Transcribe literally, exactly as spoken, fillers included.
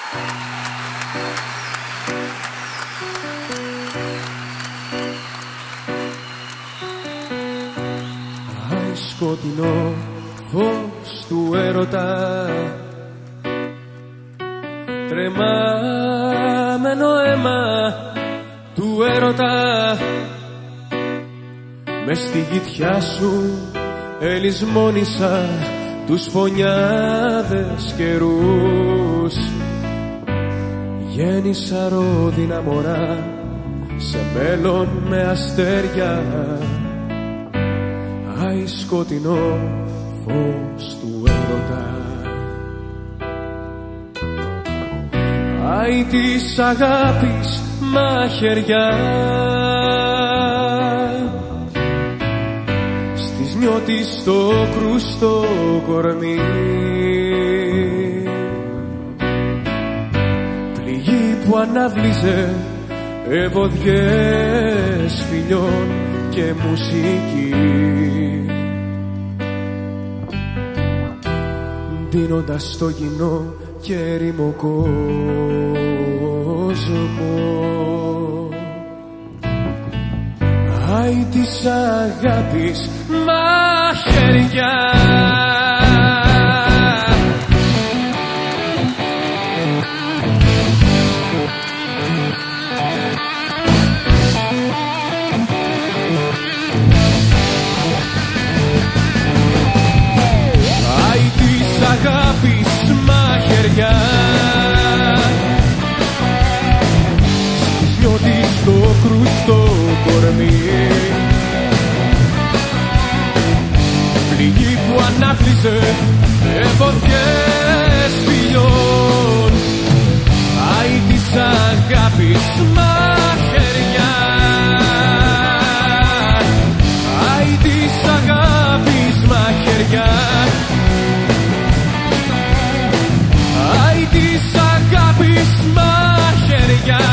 Αι σκοτεινό φως του έρωτα, τρεμάμενο αίμα του έρωτα, μες στη γυθιά σου ελισμόνησα τους φωνιάδες καιρούς. Γέννησα ρόδινα μωρά σε μέλλον με αστέρια. Αι σκοτεινό φως του έρωτα, αι της αγάπης μαχαιριά, στις νιώτης στο κρούστο κορμί, πληγή που ανάβλιζε ευωδιές φιλιών και μουσική, δίνοντας στο κοινό και έρημο κόσμο. Αι της αγάπης μαχαιριά, αγάπης μαχαιριά, στις νιώτης στο κρούστο κορμί, πληγή που ανάφλιζε ευωδιές φιλιών. Αι της αγάπης μαχαιριά, αι της αγάπης μαχαιριά, αι της αγάπης μαχαιριά.